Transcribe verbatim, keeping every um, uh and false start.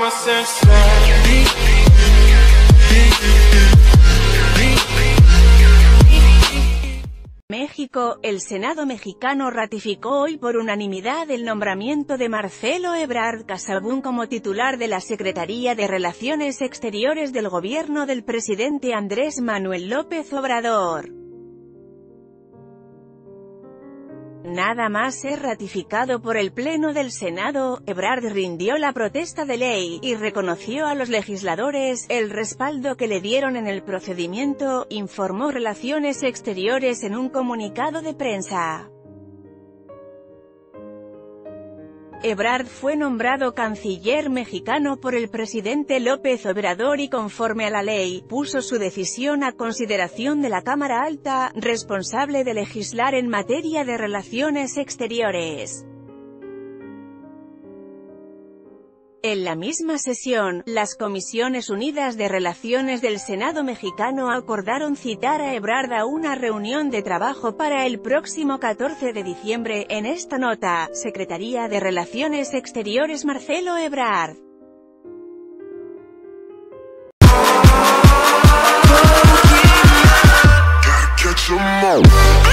México, el Senado mexicano ratificó hoy por unanimidad el nombramiento de Marcelo Ebrard Casaubon como titular de la Secretaría de Relaciones Exteriores del gobierno del presidente Andrés Manuel López Obrador. Nada más ser ratificado por el Pleno del Senado, Ebrard rindió la protesta de ley, y reconoció a los legisladores el respaldo que le dieron en el procedimiento, informó Relaciones Exteriores en un comunicado de prensa. Ebrard fue nombrado canciller mexicano por el presidente López Obrador y conforme a la ley, puso su decisión a consideración de la Cámara Alta, responsable de legislar en materia de relaciones exteriores. En la misma sesión, las Comisiones Unidas de Relaciones del Senado mexicano acordaron citar a Ebrard a una reunión de trabajo para el próximo catorce de diciembre. En esta nota, Secretaría de Relaciones Exteriores Marcelo Ebrard. Gotta catch 'em all.